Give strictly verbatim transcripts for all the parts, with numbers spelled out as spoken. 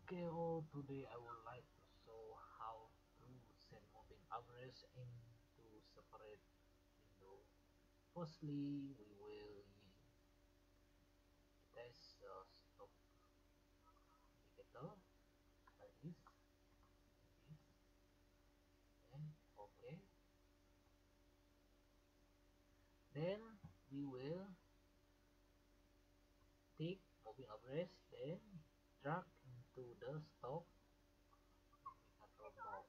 Okay, oh, today I would like to show how to send moving average into separate window. Firstly, we will test the stop indicator like this, this, then okay. Then we will take moving average, then drag into the stop indicator box.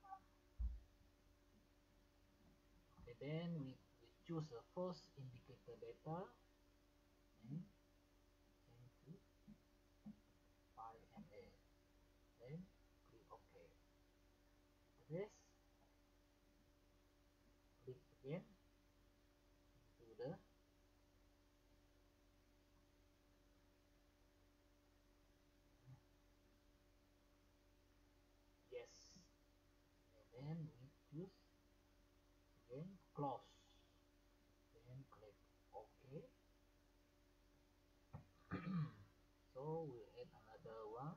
Okay, then we, we choose the first indicator data and change to five M A. Then click OK. This click again to the yes, and then we choose again close, then click OK. So we add another one,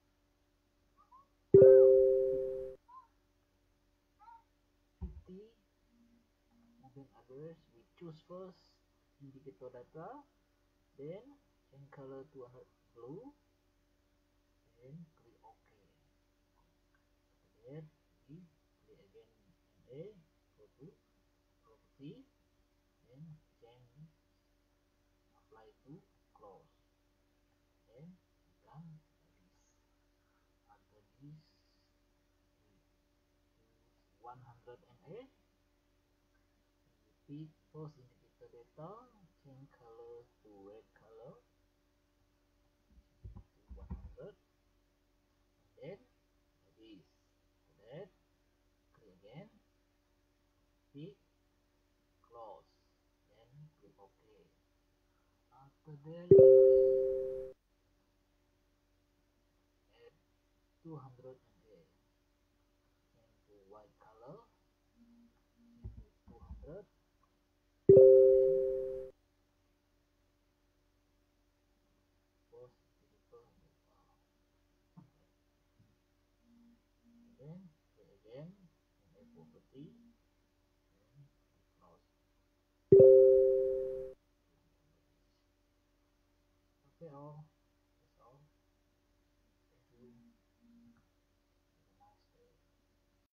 fifty moving average. We choose first indicator data, then change color to another blue, then click OK. Then we click again M A, go to property, then change apply to close, then done like this. After this, one hundred M A, repeat first indicator data, change color to red color to one hundred, then like this. Then click again, pick, close, then click OK. After that, we will add two hundred M A, change to white color, change to two hundred, post indicator data. Then click again, M A property,